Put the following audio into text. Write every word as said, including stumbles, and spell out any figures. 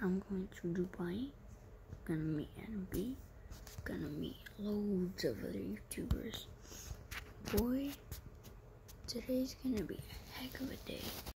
I'm going to Dubai. Gonna meet N B. Gonna meet loads of other YouTubers. Boy, today's gonna be a heck of a day.